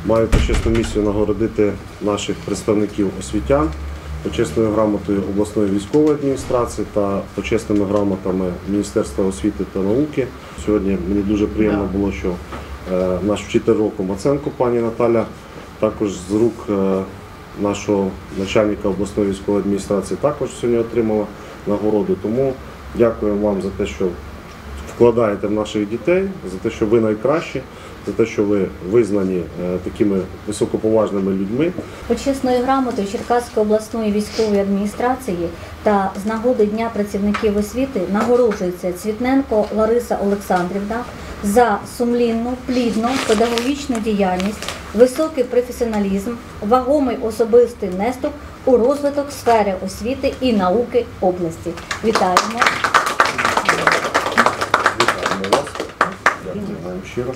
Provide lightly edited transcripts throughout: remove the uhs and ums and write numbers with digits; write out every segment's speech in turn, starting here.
Маю почесну місію нагородити наших представників освітян почесною грамотою обласної військової адміністрації та почесними грамотами Міністерства освіти та науки. Сьогодні мені дуже приємно було, що наш вчитель року Маценко пані Наталя також з рук нашого начальника обласної військової адміністрації також сьогодні отримала нагороду. Тому дякую вам за те, що вкладаєте в наших дітей, за те, що ви найкращі, за те, що ви визнані такими високоповажними людьми. Почесною грамотою Черкаської обласної військової адміністрації та з нагоди Дня працівників освіти нагороджується Цвітненко Лариса Олександрівна за сумлінну, плідну педагогічну діяльність, високий професіоналізм, вагомий особистий внесок у розвиток сфери освіти і науки області. Вітаємо! Вітаємо вас. Дякую вам щиро.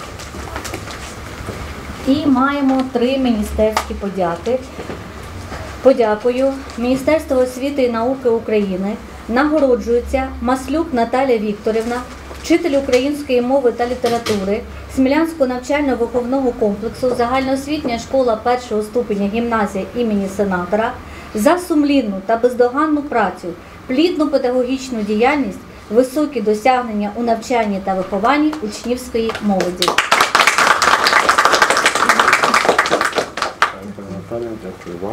І маємо 3 міністерські подяки. Подякую. Міністерство освіти і науки України нагороджується Маслюк Наталія Вікторівна, вчитель української мови та літератури Смілянського навчально-виховного комплексу загальноосвітня школа 1-го ступеня гімназія імені Сенатора за сумлінну та бездоганну працю, плідну педагогічну діяльність, високі досягнення у навчанні та вихованні учнівської молоді. Наталя, дякую вам.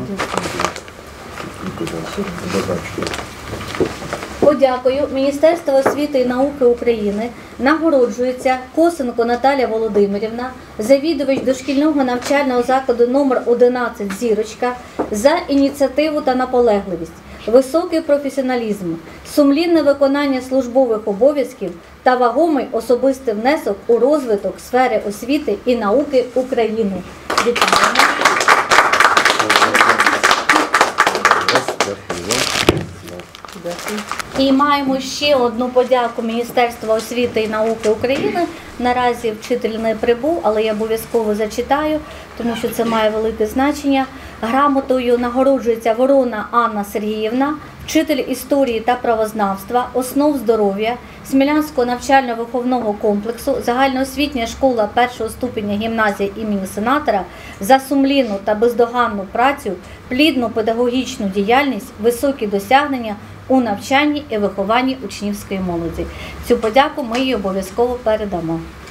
Подякую. Міністерство освіти і науки України нагороджується Косенко Наталія Володимирівна, завідувач дошкільного навчального закладу номер 11 «Зірочка» за ініціативу та наполегливість, високий професіоналізм, сумлінне виконання службових обов'язків та вагомий особистий внесок у розвиток сфери освіти і науки України. Вітаємо! І маємо ще одну подяку Міністерства освіти і науки України. Наразі вчитель не прибув, але я обов'язково зачитаю, тому що це має велике значення. Грамотою нагороджується Ворона Анна Сергіївна, вчитель історії та правознавства, основ здоров'я Смілянського навчально-виховного комплексу, загальноосвітня школа 1-го ступеня гімназія імені Сенатора за сумлінну та бездоганну працю, плідну педагогічну діяльність, високі досягнення у навчанні і вихованні учнівської молоді. Цю подяку ми їй обов'язково передамо.